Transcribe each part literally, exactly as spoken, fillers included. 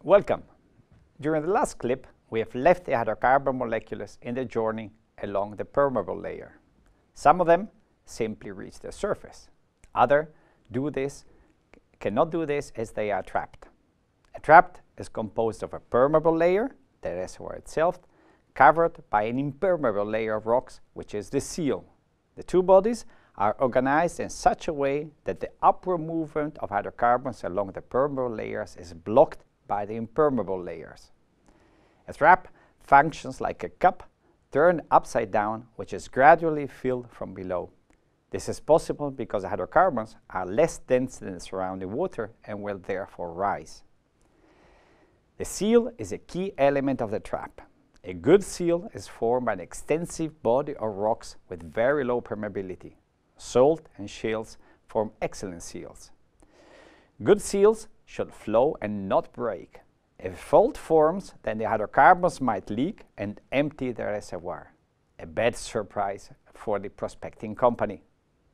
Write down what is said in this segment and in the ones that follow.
Welcome. During the last clip, we have left the hydrocarbon molecules in their journey along the permeable layer. Some of them simply reach the surface. Others do this, cannot do this as they are trapped. A trap is composed of a permeable layer, the reservoir itself, covered by an impermeable layer of rocks, which is the seal. The two bodies are organized in such a way that the upward movement of hydrocarbons along the permeable layers is blocked by the impermeable layers. A trap functions like a cup turned upside down, which is gradually filled from below. This is possible because the hydrocarbons are less dense than the surrounding water and will therefore rise. The seal is a key element of the trap. A good seal is formed by an extensive body of rocks with very low permeability. Salt and shales form excellent seals. Good seals should flow and not break. If fault forms, then the hydrocarbons might leak and empty the reservoir. A bad surprise for the prospecting company.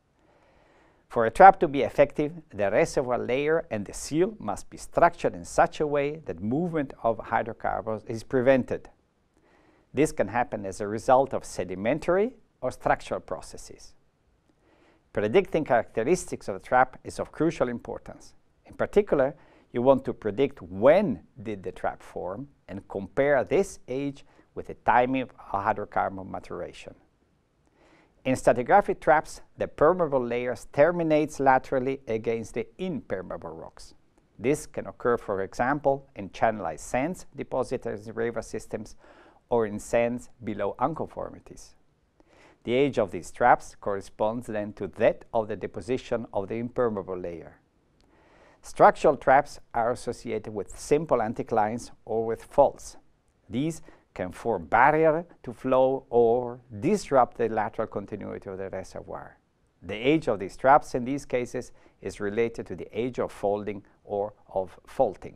For a trap to be effective, the reservoir layer and the seal must be structured in such a way that movement of hydrocarbons is prevented. This can happen as a result of sedimentary or structural processes. Predicting characteristics of the trap is of crucial importance. In particular, you want to predict when did the trap form and compare this age with the timing of hydrocarbon maturation. In stratigraphic traps, the permeable layers terminates laterally against the impermeable rocks. This can occur, for example, in channelized sands deposited in river systems or in sands below unconformities. The age of these traps corresponds then to that of the deposition of the impermeable layer. Structural traps are associated with simple anticlines or with faults. These can form barrier to flow or disrupt the lateral continuity of the reservoir. The age of these traps in these cases is related to the age of folding or of faulting.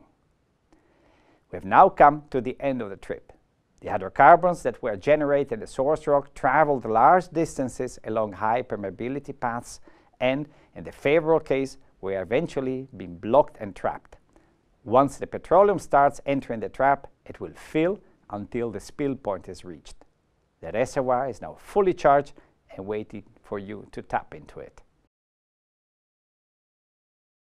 We have now come to the end of the trip. The hydrocarbons that were generated in the source rock traveled large distances along high permeability paths and, in the favorable case, were eventually being blocked and trapped. Once the petroleum starts entering the trap, it will fill until the spill point is reached. The reservoir is now fully charged and waiting for you to tap into it.